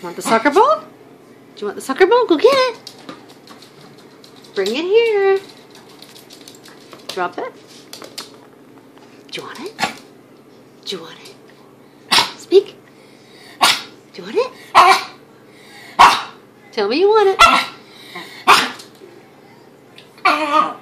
Want the soccer ball? Do you want the soccer ball? Go get it. Bring it here. Drop it. Do you want it? Do you want it? Speak. Do you want it? Tell me you want it.